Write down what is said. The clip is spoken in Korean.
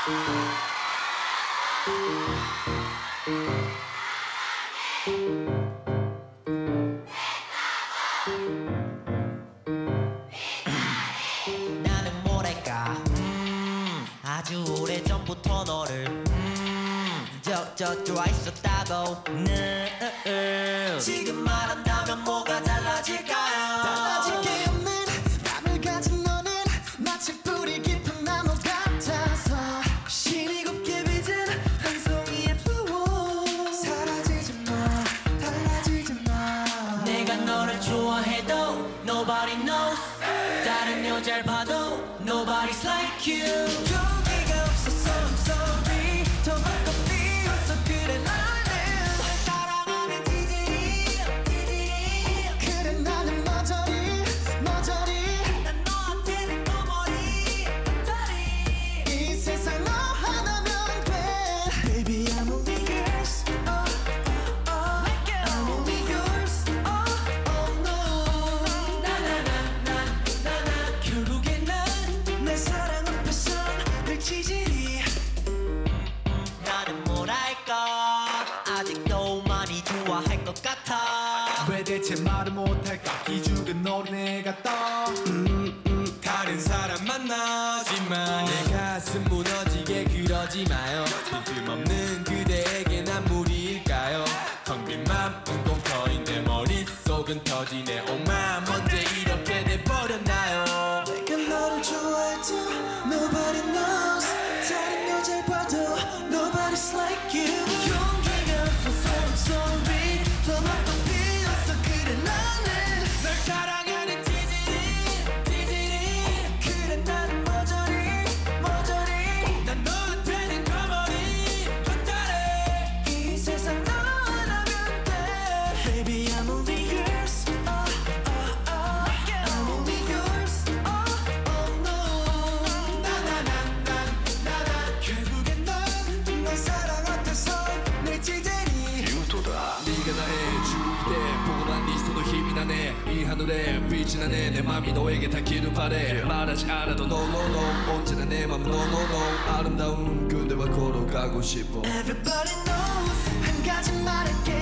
나는 뭐랄까 아주 오래전부터 너를 적적좋아 있었다고. 지금 말한다면 뭐가 달라질까요? 달라질 게 없는 맘을 가진 너는 마치 뿌리 깊은 나무 같아서 신이 곱게 빚은 한 송이의 flower. 사라지지 마, 달라지지 마. 내가 너를 좋아해도 nobody knows. 다른 여자를 봐도 nobody's like you. 용기가 없어서 I'm sorry. 더 많고 비었어 그래 나는 사랑하는 지질이 그래 나는 머저리 난 너한테는 거머리 다리. 이 세상 너 하나면 돼. Baby I'm only yours. I'm only yours. No. 나나나나나나 결국엔 난 내 사랑 앞에선 늘 지질이. 나는 뭐랄까 아직도 많이 좋아할 것 같아. 왜 대체 말을 못할까 기죽은 어린애 같다. 다른 사람 만나지만 내 가슴 무너지게 그러지 마요. 빈틈없는 그대에게 난 무리일까요? 텅 빈 맘은 공터인 내 머릿속은 터지네. 오마 언제 이렇게 돼버렸나요? 내가 너를 좋아해도 nobody knows. 다른 여자를 봐도 nobody's like you. 용기가 없어서 I'm sorry. 더 많고 비었어 그래 나는 널 사랑하는 지질이 그래 나는 머저리 난 너한테는 거머리 헛다리. 이 세상 너 하나면 돼. Baby I'm only yours. I'm only yours. No. 결국엔 넌 내 사랑 앞에서 내 지대리. 네가 나의 주대 보고만 네 손도 힘이 나네. 이 하늘에 빛이 나네. 내 맘이 너에게 닿기를 바래. 말하지 않아도 no no no. 언제나 내 맘은 no no no. 아름다운 그대와 걸어가고 싶어. Everybody knows 한 가지 말할게.